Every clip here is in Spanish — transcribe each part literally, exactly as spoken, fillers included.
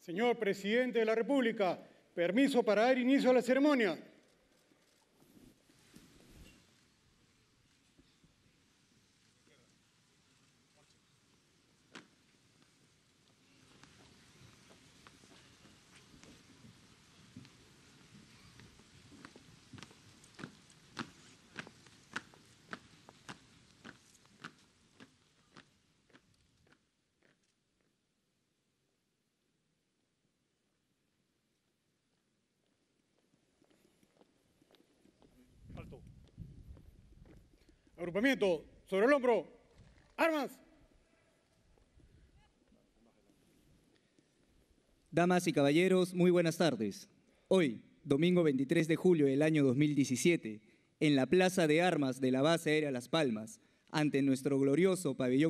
Señor Presidente de la República, permiso para dar inicio a la ceremonia. Agrupamiento, sobre el hombro, armas. Damas y caballeros, muy buenas tardes. Hoy, domingo veintitrés de julio del año dos mil diecisiete, en la Plaza de Armas de la Base Aérea Las Palmas, ante nuestro glorioso pabellón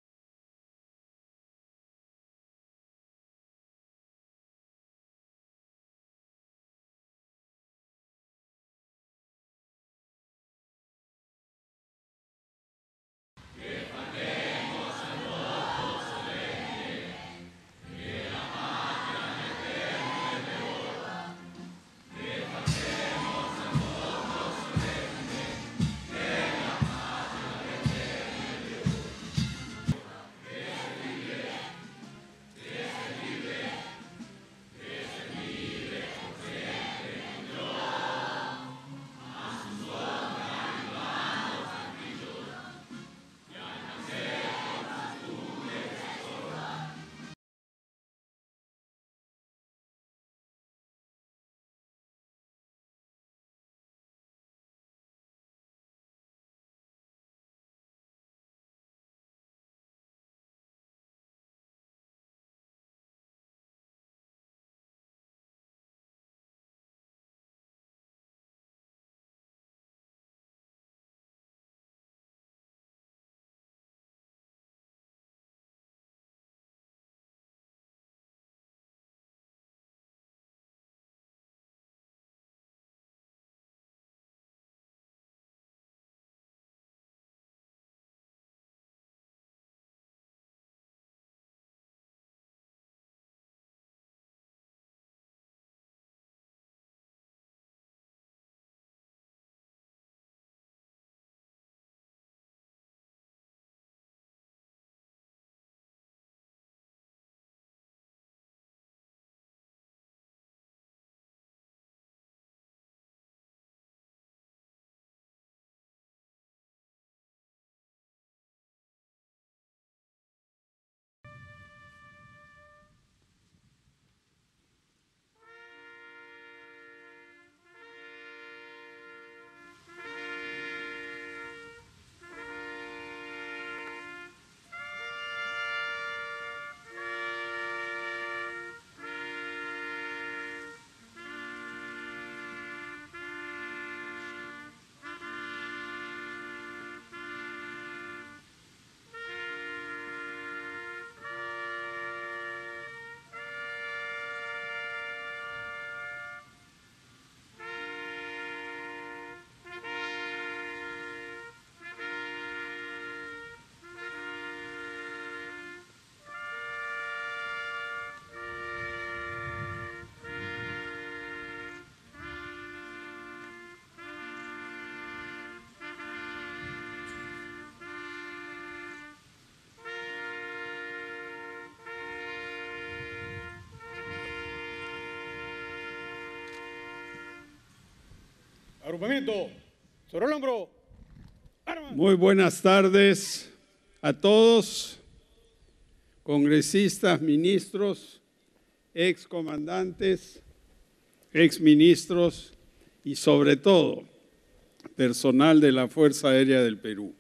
Agrupamiento, sobre el hombro, armas. Muy buenas tardes a todos, congresistas, ministros, excomandantes, exministros y sobre todo personal de la Fuerza Aérea del Perú.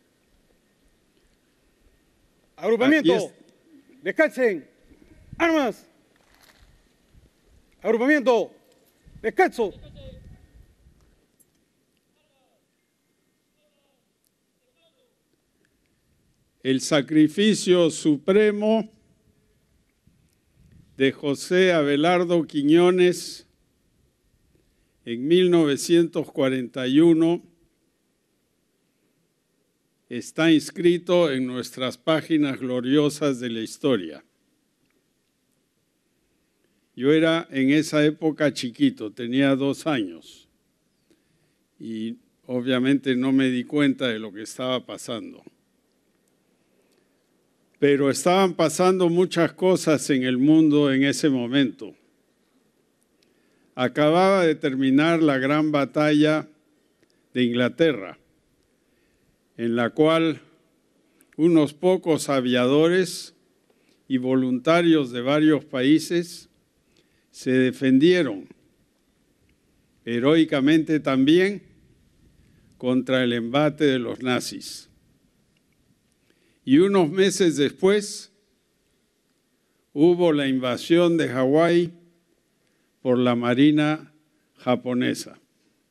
Agrupamiento, es... descansen, armas. Agrupamiento, descanso. El sacrificio supremo de José Abelardo Quiñones en mil novecientos cuarenta y uno está inscrito en nuestras páginas gloriosas de la historia. Yo era en esa época chiquito, tenía dos años y obviamente no me di cuenta de lo que estaba pasando. Pero estaban pasando muchas cosas en el mundo en ese momento. Acababa de terminar la gran batalla de Inglaterra, en la cual unos pocos aviadores y voluntarios de varios países se defendieron heroicamente también contra el embate de los nazis. Y unos meses después hubo la invasión de Hawái por la Marina japonesa.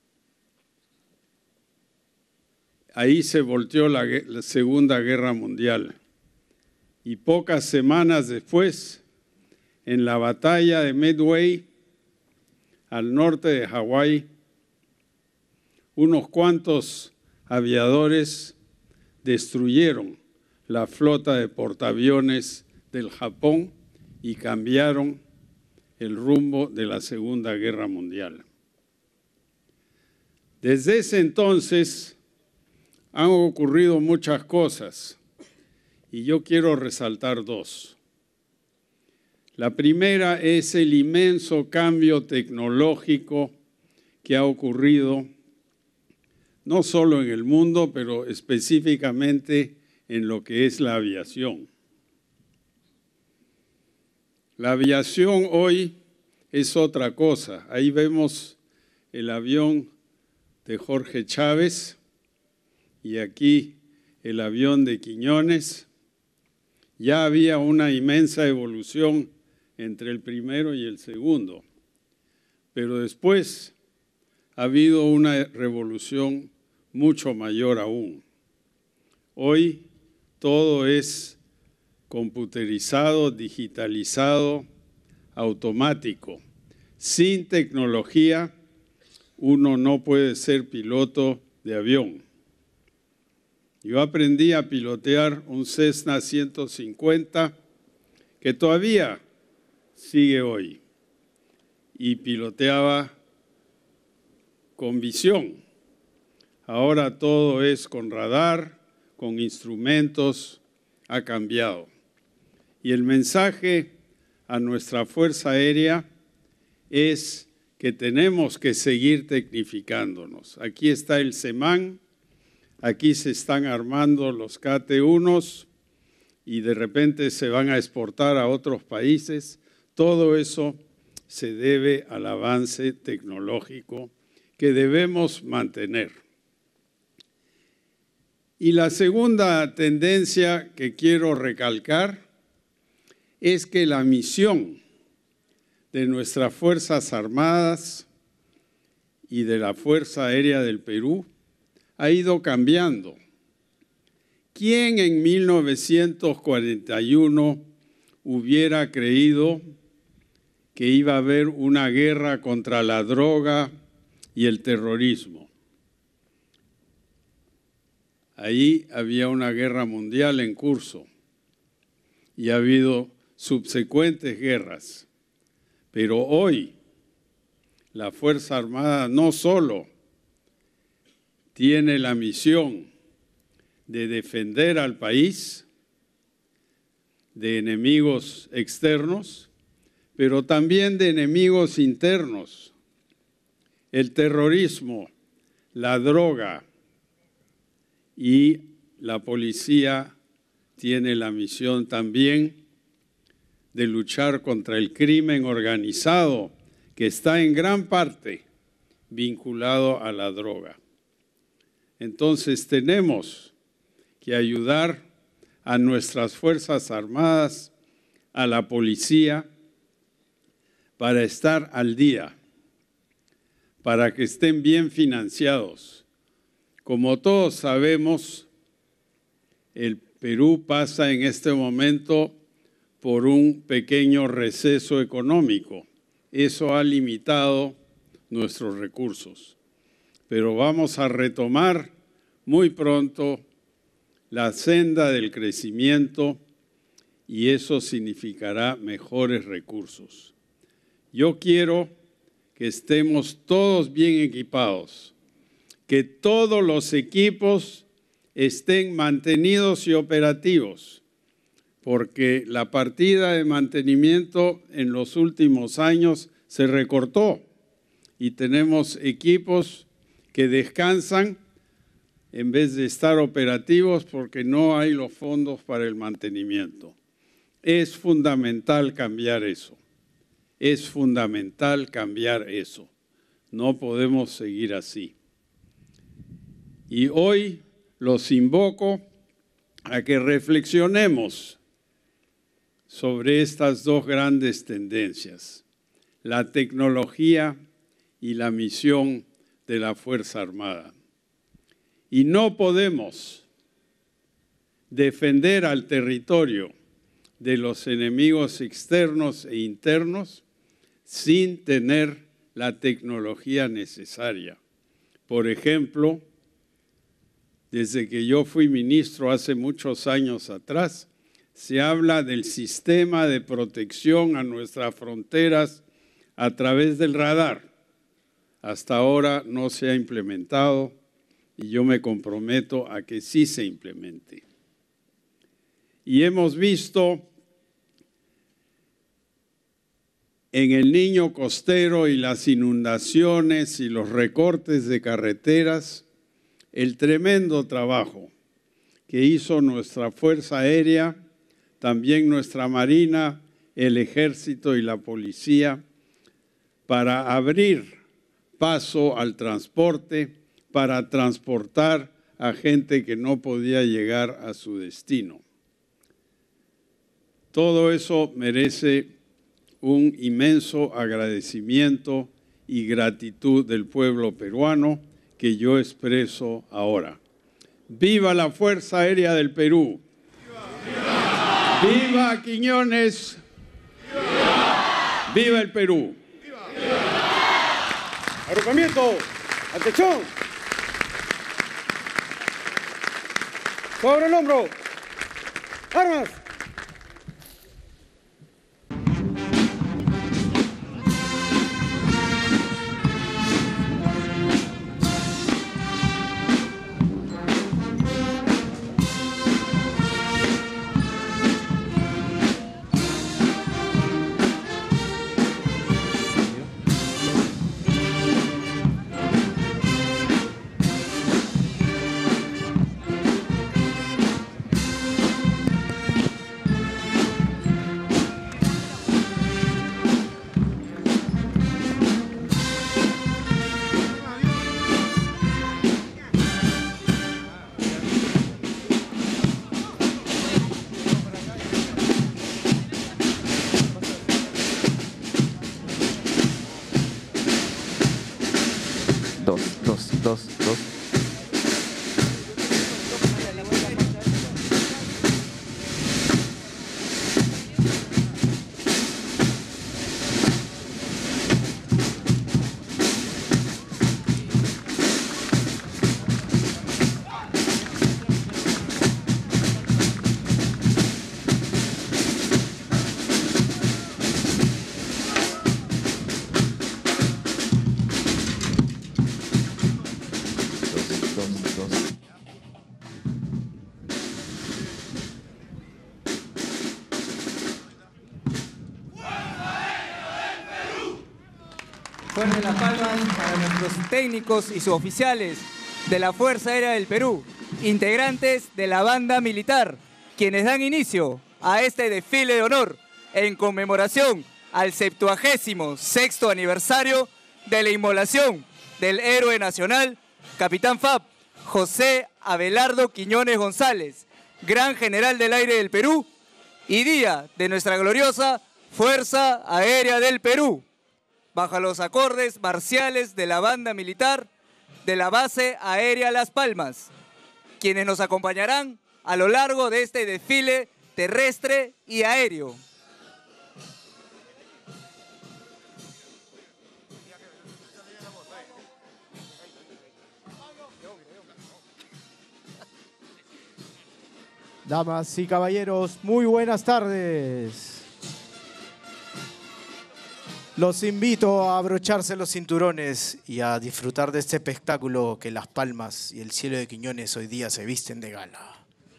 Ahí se volteó la, la Segunda Guerra Mundial. Y pocas semanas después, en la batalla de Midway, al norte de Hawái, unos cuantos aviadores destruyeron la flota de portaaviones del Japón y cambiaron el rumbo de la Segunda Guerra Mundial. Desde ese entonces han ocurrido muchas cosas y yo quiero resaltar dos. La primera es el inmenso cambio tecnológico que ha ocurrido no solo en el mundo, pero específicamente en lo que es la aviación. La aviación hoy es otra cosa. Ahí vemos el avión de Jorge Chávez y aquí el avión de Quiñones. Ya había una inmensa evolución entre el primero y el segundo, pero después ha habido una revolución mucho mayor aún. Hoy todo es computerizado, digitalizado, automático. Sin tecnología, uno no puede ser piloto de avión. Yo aprendí a pilotear un Cessna ciento cincuenta que todavía sigue hoy y piloteaba con visión. Ahora todo es con radar, con instrumentos, ha cambiado. Y el mensaje a nuestra Fuerza Aérea es que tenemos que seguir tecnificándonos. Aquí está el SEMAN, aquí se están armando los K T uno y de repente se van a exportar a otros países. Todo eso se debe al avance tecnológico que debemos mantener. Y la segunda tendencia que quiero recalcar es que la misión de nuestras Fuerzas Armadas y de la Fuerza Aérea del Perú ha ido cambiando. ¿Quién en mil novecientos cuarenta y uno hubiera creído que iba a haber una guerra contra la droga y el terrorismo? Ahí había una guerra mundial en curso y ha habido subsecuentes guerras. Pero hoy la Fuerza Armada no solo tiene la misión de defender al país de enemigos externos, pero también de enemigos internos. El terrorismo, la droga y la policía tiene la misión también de luchar contra el crimen organizado, que está en gran parte vinculado a la droga. Entonces tenemos que ayudar a nuestras Fuerzas Armadas, a la policía, para estar al día, para que estén bien financiados. Como todos sabemos, el Perú pasa en este momento por un pequeño receso económico. Eso ha limitado nuestros recursos. Pero vamos a retomar muy pronto la senda del crecimiento y eso significará mejores recursos. Yo quiero que estemos todos bien equipados, que todos los equipos estén mantenidos y operativos, porque la partida de mantenimiento en los últimos años se recortó y tenemos equipos que descansan en vez de estar operativos porque no hay los fondos para el mantenimiento. Es fundamental cambiar eso. Es fundamental cambiar eso. No podemos seguir así. Y hoy los invoco a que reflexionemos sobre estas dos grandes tendencias, la tecnología y la misión de la Fuerza Armada. Y no podemos defender al territorio de los enemigos externos e internos sin tener la tecnología necesaria. Por ejemplo, desde que yo fui ministro hace muchos años atrás, se habla del sistema de protección a nuestras fronteras a través del radar. Hasta ahora no se ha implementado y yo me comprometo a que sí se implemente. Y hemos visto en el Niño Costero y las inundaciones y los recortes de carreteras el tremendo trabajo que hizo nuestra Fuerza Aérea, también nuestra Marina, el Ejército y la Policía, para abrir paso al transporte, para transportar a gente que no podía llegar a su destino. Todo eso merece un inmenso agradecimiento y gratitud del pueblo peruano que yo expreso ahora. ¡Viva la Fuerza Aérea del Perú! ¡Viva! ¡Viva Quiñones! ¡Viva! ¡Viva el Perú! ¡Viva! Agrupamiento, atención. Sobre el hombro. Armas. dos, dos. Fuertes las palmas para nuestros técnicos y suboficiales de la Fuerza Aérea del Perú, integrantes de la banda militar, quienes dan inicio a este desfile de honor en conmemoración al septuagésimo sexto aniversario de la inmolación del héroe nacional, Capitán F A P, José Abelardo Quiñones González, Gran General del Aire del Perú, y día de nuestra gloriosa Fuerza Aérea del Perú, bajo los acordes marciales de la banda militar de la Base Aérea Las Palmas, quienes nos acompañarán a lo largo de este desfile terrestre y aéreo. Damas y caballeros, muy buenas tardes. Los invito a abrocharse los cinturones y a disfrutar de este espectáculo que Las Palmas y el cielo de Quiñones hoy día se visten de gala.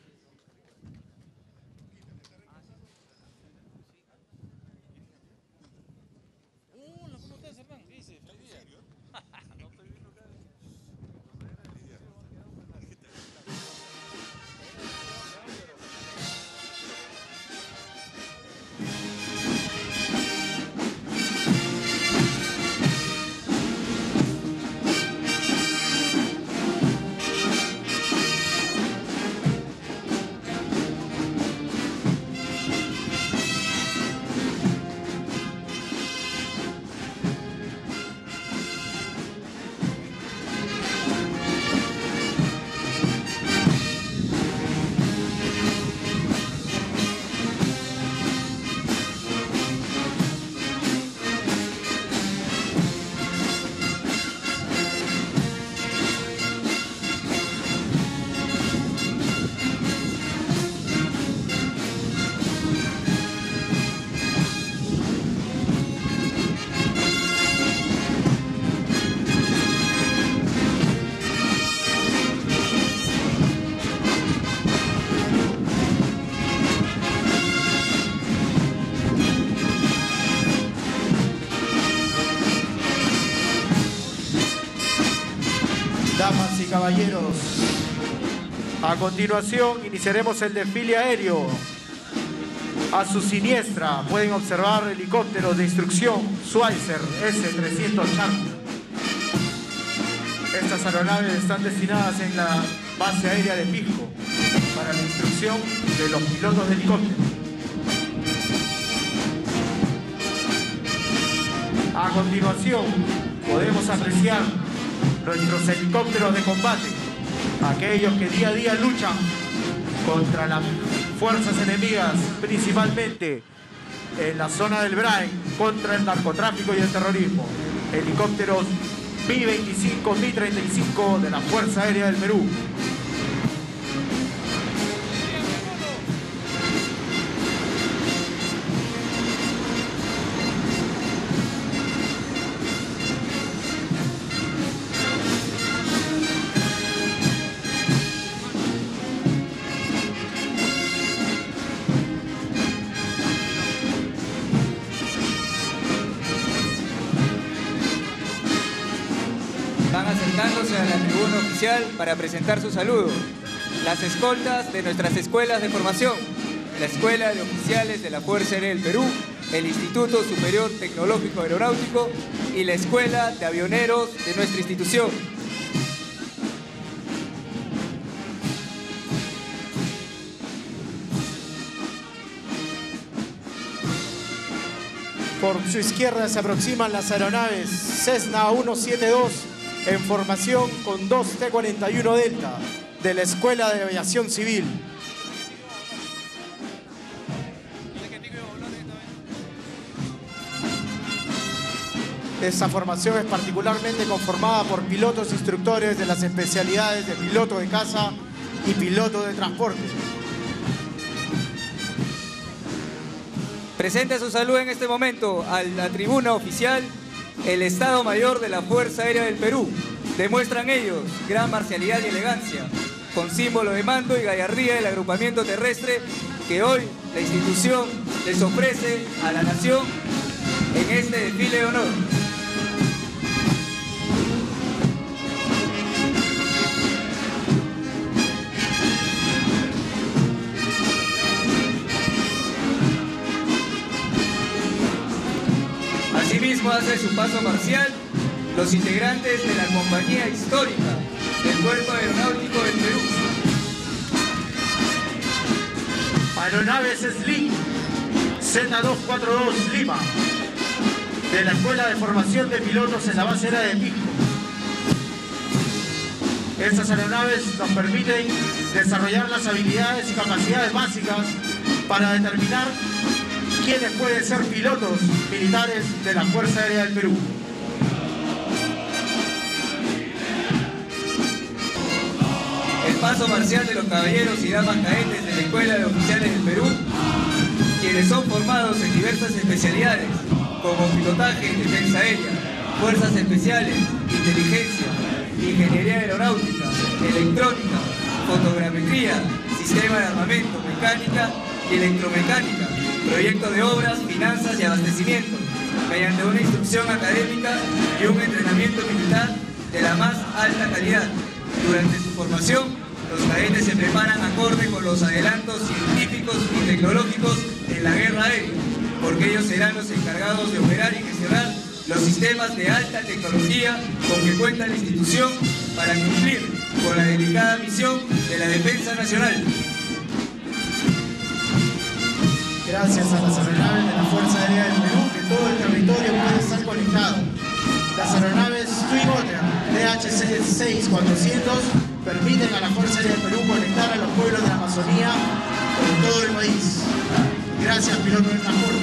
Damas y caballeros, a continuación iniciaremos el desfile aéreo. A su siniestra pueden observar helicópteros de instrucción Schweitzer ese trescientos Charlie. Estas aeronaves están destinadas en la base aérea de Pisco para la instrucción de los pilotos de helicóptero. A continuación podemos apreciar nuestros helicópteros de combate, aquellos que día a día luchan contra las fuerzas enemigas, principalmente en la zona del Brain, contra el narcotráfico y el terrorismo. Helicópteros Mi veinticinco, Mi treinta y cinco de la Fuerza Aérea del Perú. Van acercándose a la tribuna oficial para presentar su saludo. Las escoltas de nuestras escuelas de formación, la Escuela de Oficiales de la Fuerza Aérea del Perú, el Instituto Superior Tecnológico Aeronáutico y la Escuela de Avioneros de nuestra institución. Por su izquierda se aproximan las aeronaves Cessna ciento setenta y dos en formación con dos T cuarenta y uno Delta de la Escuela de Aviación Civil. Esta formación es particularmente conformada por pilotos instructores de las especialidades de piloto de caza y piloto de transporte. Presenta su saludo en este momento a la tribuna oficial el Estado Mayor de la Fuerza Aérea del Perú. Demuestran ellos gran marcialidad y elegancia, con símbolo de mando y gallardía del agrupamiento terrestre que hoy la institución les ofrece a la nación en este desfile de honor. Asimismo hace su paso marcial los integrantes de la compañía histórica del Cuerpo Aeronáutico del Perú. Aeronaves Sling Z doscientos cuarenta y dos Lima de la Escuela de Formación de Pilotos en la Base Aérea de Pisco. Estas aeronaves nos permiten desarrollar las habilidades y capacidades básicas para determinar quiénes pueden ser pilotos militares de la Fuerza Aérea del Perú. El paso marcial de los caballeros y damas cadetes de la Escuela de Oficiales del Perú, quienes son formados en diversas especialidades, como pilotaje y defensa aérea, fuerzas especiales, inteligencia, ingeniería aeronáutica, electrónica, fotogrametría, sistema de armamento, mecánica y electromecánica, proyecto de obras, finanzas y abastecimiento, mediante una instrucción académica y un entrenamiento militar de la más alta calidad. Durante su formación, los cadetes se preparan acorde con los adelantos científicos y tecnológicos en la guerra aérea, porque ellos serán los encargados de operar y gestionar los sistemas de alta tecnología con que cuenta la institución para cumplir con la delicada misión de la defensa nacional. Gracias a las aeronaves de la Fuerza Aérea del Perú, que todo el territorio puede estar conectado. Las aeronaves Twin Otter D H C seis mil cuatrocientos permiten a la Fuerza Aérea del Perú conectar a los pueblos de la Amazonía con todo el país. Gracias, piloto del transporte.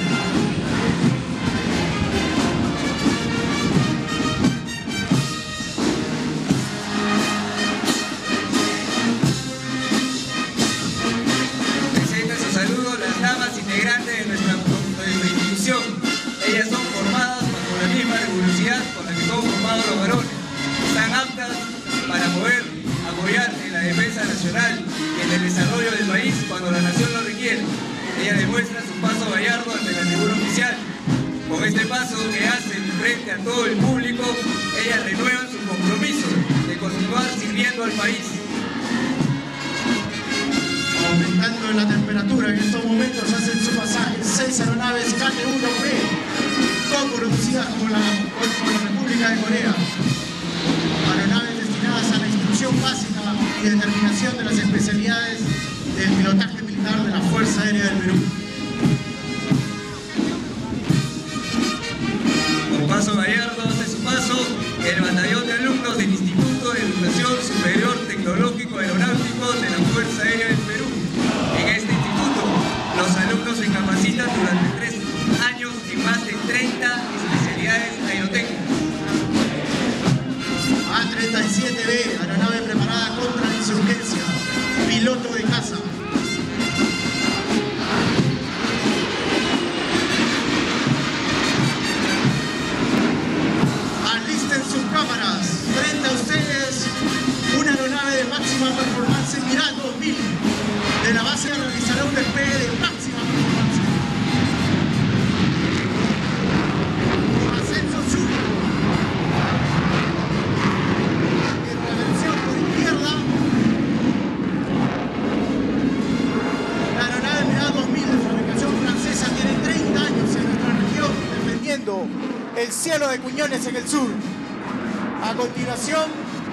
Integrantes de nuestra, de nuestra institución. Ellas son formadas bajo la misma rigurosidad con la que son formados los varones. Están aptas para poder apoyar en la defensa nacional y en el desarrollo del país cuando la nación lo requiere. Ella demuestra su paso gallardo ante la tribuna oficial. Con este paso que hacen frente a todo el público, ellas renuevan su compromiso de continuar sirviendo al país. Aumentando la temperatura, en estos momentos hacen su pasaje seis aeronaves K T uno P, co-producidas con la, con la República de Corea. Aeronaves destinadas a la instrucción básica y determinación de las especialidades del pilotaje militar de la Fuerza Aérea del Perú. Con paso gallardo hace su paso el batallón de alumnos del Instituto de Educación Superior Tecnológico Aeronáutico de la Fuerza Aérea del Perú. En este instituto, los alumnos se capacitan durante tres años en más de treinta especialidades aerotécnicas. A treinta y siete B, aeronave preparada contra la insurgencia, piloto de caza. Alisten sus cámaras. Frente a ustedes, una aeronave de máxima performance Mirage dos mil. De la base realizará un despegue de máxima performance. Ascenso sur. En reversión por izquierda. La aeronave Mirage dos mil de fabricación francesa tiene treinta años en nuestra región defendiendo el cielo de Cuñones en el sur. A continuación,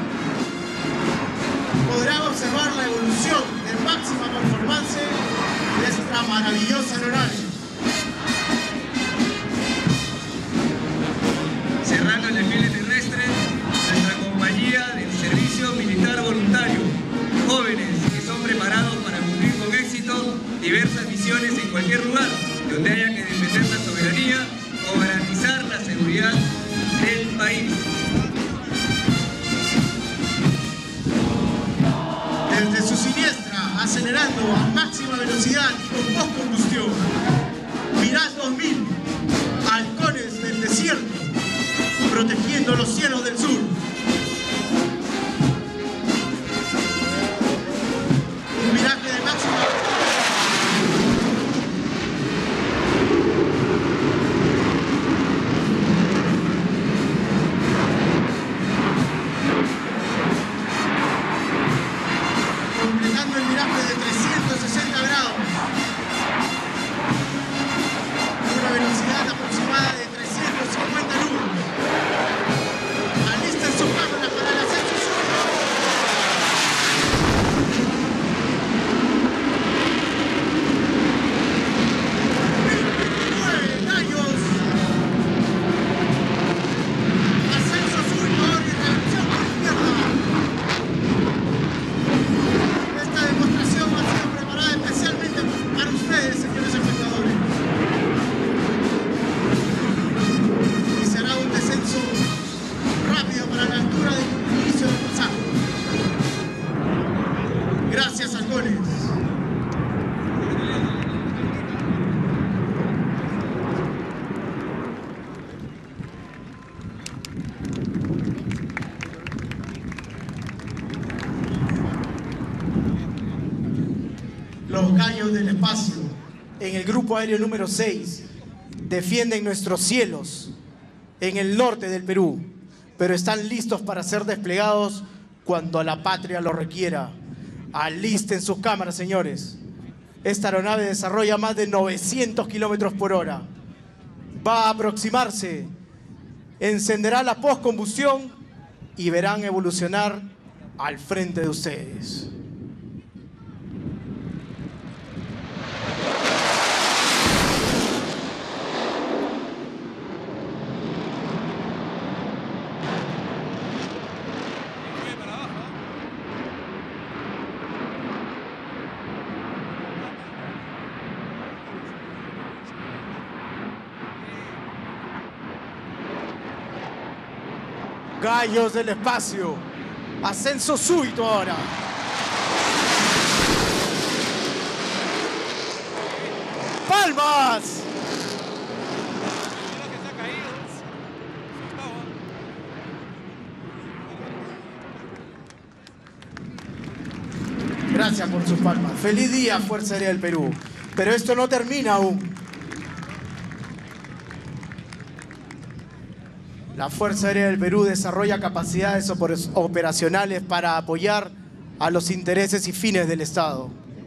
podrán observar la evolución de máxima performance de esta maravillosa aeronave. Cerrando el desfile terrestre, nuestra compañía del Servicio Militar Voluntario, jóvenes que son preparados para cumplir con éxito diversas misiones en cualquier lugar donde haya que defender la soberanía o garantizar la seguridad del país. Desde su siniestra, acelerando a máxima velocidad y con postcombustión. Mirage dos mil, halcones del desierto, protegiendo los cielos del sur. Un viraje de máxima completando el viraje de trescientos sesenta grados, una velocidad aproximada de trescientos cincuenta nudos. Alisten los gallos del espacio. En el Grupo Aéreo número seis defienden nuestros cielos en el norte del Perú, pero están listos para ser desplegados cuando la patria lo requiera. Alisten sus cámaras, señores. Esta aeronave desarrolla más de novecientos kilómetros por hora. Va a aproximarse, encenderá la postcombustión y verán evolucionar al frente de ustedes. Gallos del espacio, ascenso súbito ahora. ¡Palmas! Gracias por sus palmas. Feliz día, Fuerza Aérea del Perú. Pero esto no termina aún. La Fuerza Aérea del Perú desarrolla capacidades operacionales para apoyar a los intereses y fines del Estado.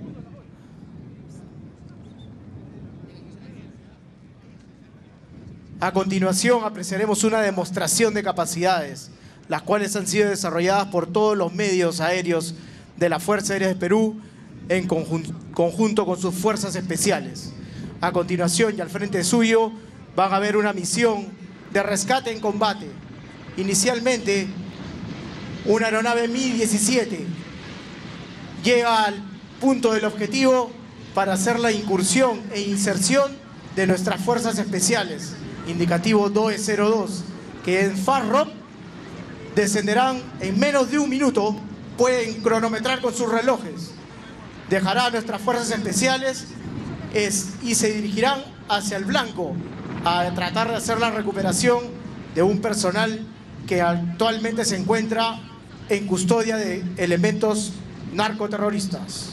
A continuación apreciaremos una demostración de capacidades, las cuales han sido desarrolladas por todos los medios aéreos de la Fuerza Aérea del Perú en conjunto con sus fuerzas especiales. A continuación y al frente suyo van a ver una misión de rescate en combate. Inicialmente, una aeronave Mi diecisiete llega al punto del objetivo para hacer la incursión e inserción de nuestras fuerzas especiales, indicativo D O E cero dos, que en FARROP descenderán en menos de un minuto, pueden cronometrar con sus relojes. Dejará a nuestras fuerzas especiales es, y se dirigirán hacia el blanco, a tratar de hacer la recuperación de un personal que actualmente se encuentra en custodia de elementos narcoterroristas.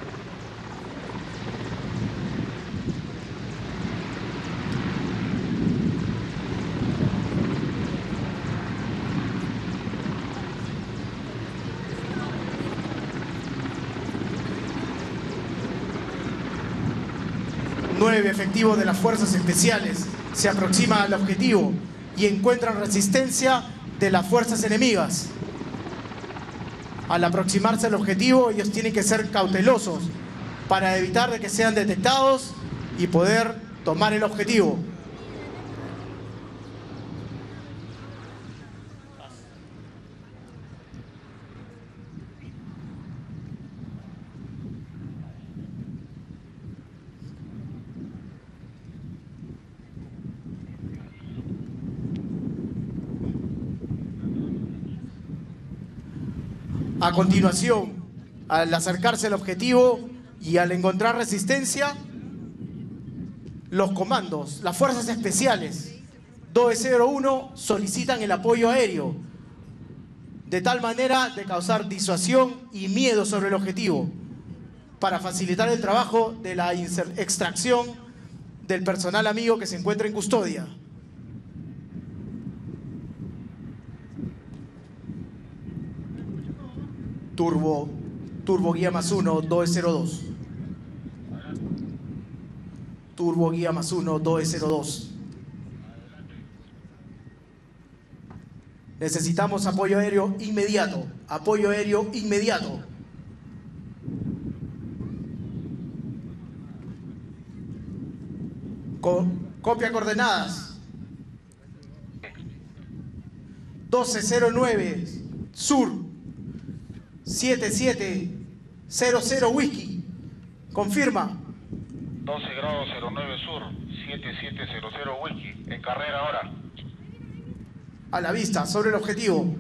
Nueve efectivos de las fuerzas especiales se aproximan al objetivo y encuentran resistencia de las fuerzas enemigas. Al aproximarse al objetivo, ellos tienen que ser cautelosos para evitar de que sean detectados y poder tomar el objetivo. A continuación, al acercarse al objetivo y al encontrar resistencia, los comandos, las fuerzas especiales D O E cero uno solicitan el apoyo aéreo, de tal manera de causar disuasión y miedo sobre el objetivo, para facilitar el trabajo de la extracción del personal amigo que se encuentra en custodia. Turbo, turbo guía más uno, D O E cero dos. Turbo guía más uno, D O E cero dos. Necesitamos apoyo aéreo inmediato. Apoyo aéreo inmediato. Co- copia coordenadas. doce cero nueve, sur. siete siete cero cero Whisky. Confirma. doce grados cero nueve sur, siete siete cero cero Whisky. En carrera ahora. A la vista, sobre el objetivo.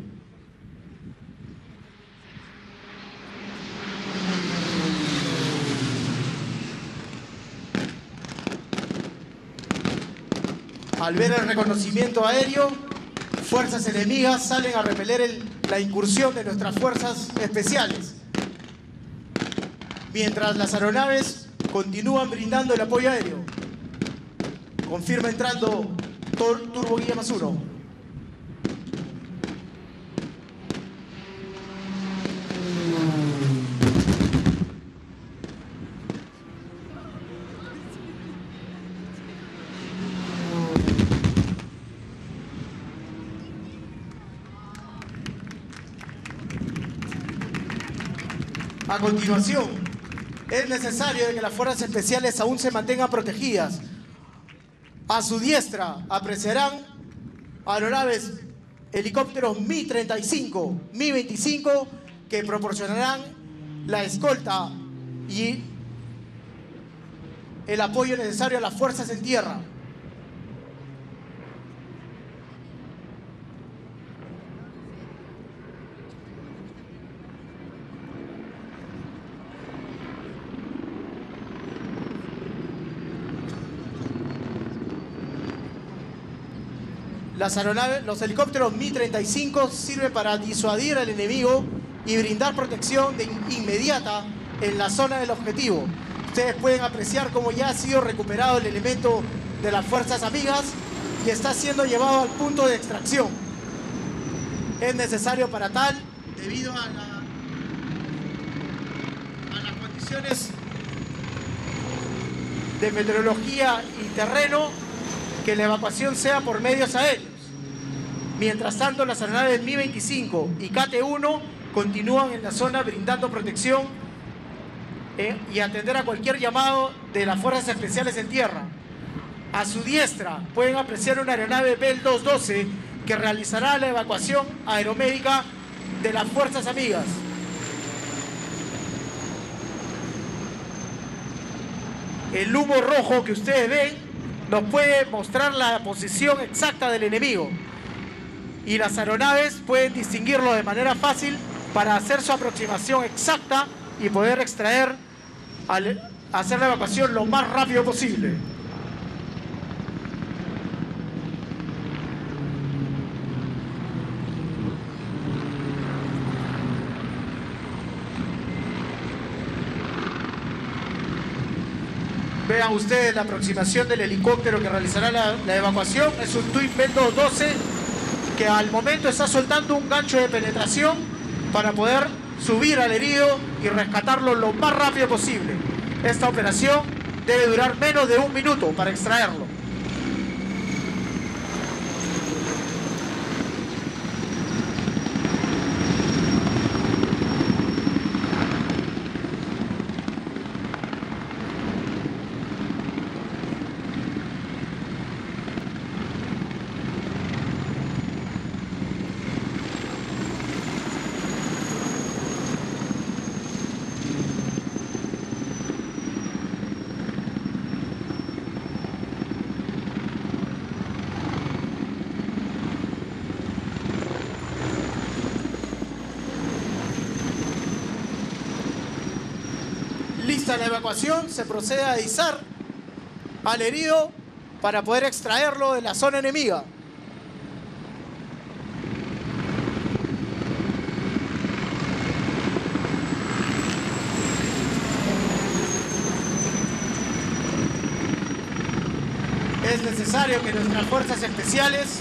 Al ver el reconocimiento aéreo, fuerzas enemigas salen a repeler el, la incursión de nuestras fuerzas especiales. mientras las aeronaves continúan brindando el apoyo aéreo. Confirma entrando Tor Turbo Guía más uno. A continuación, es necesario que las fuerzas especiales aún se mantengan protegidas. A su diestra apreciarán aeronaves, helicópteros Mi treinta y cinco, Mi veinticinco, que proporcionarán la escolta y el apoyo necesario a las fuerzas en tierra. Las aeronaves, los helicópteros Mi treinta y cinco sirven para disuadir al enemigo y brindar protección de inmediata en la zona del objetivo. Ustedes pueden apreciar cómo ya ha sido recuperado el elemento de las fuerzas amigas y está siendo llevado al punto de extracción. Es necesario para tal, debido a, la, a las condiciones de meteorología y terreno, que la evacuación sea por medios aéreos. Mientras tanto, las aeronaves Mi veinticinco y K T uno continúan en la zona brindando protección eh, y atender a cualquier llamado de las fuerzas especiales en tierra. A su diestra pueden apreciar una aeronave Bell doscientos doce que realizará la evacuación aeromédica de las fuerzas amigas. El humo rojo que ustedes ven nos puede mostrar la posición exacta del enemigo y las aeronaves pueden distinguirlo de manera fácil para hacer su aproximación exacta y poder extraer, al hacer la evacuación lo más rápido posible. Vean ustedes la aproximación del helicóptero que realizará la, la evacuación. Es un Twin Bell doscientos doce que al momento está soltando un gancho de penetración para poder subir al herido y rescatarlo lo más rápido posible. Esta operación debe durar menos de un minuto para extraerlo. Lista la evacuación, se procede a izar al herido para poder extraerlo de la zona enemiga. Es necesario que nuestras fuerzas especiales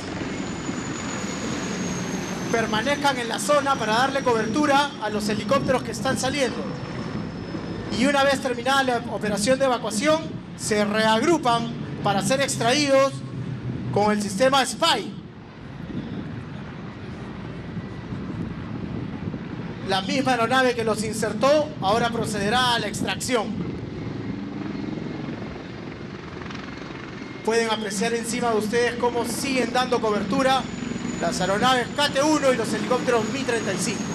permanezcan en la zona para darle cobertura a los helicópteros que están saliendo. Y una vez terminada la operación de evacuación, se reagrupan para ser extraídos con el sistema S P Y. La misma aeronave que los insertó ahora procederá a la extracción. Pueden apreciar encima de ustedes cómo siguen dando cobertura las aeronaves K T uno y los helicópteros Mi treinta y cinco.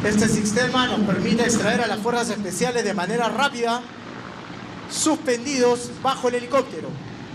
Este sistema nos permite extraer a las fuerzas especiales de manera rápida, suspendidos bajo el helicóptero.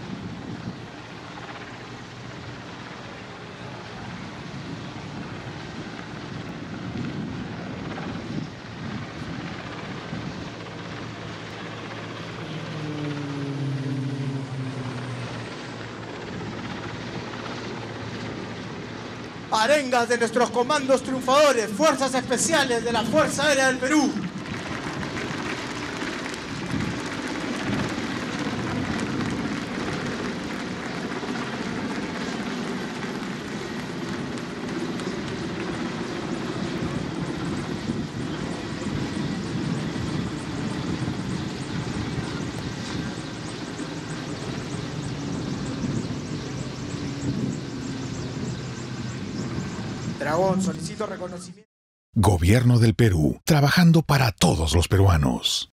Arengas de nuestros comandos triunfadores, fuerzas especiales de la Fuerza Aérea del Perú. Dragón, solicito reconocimiento. Gobierno del Perú, trabajando para todos los peruanos.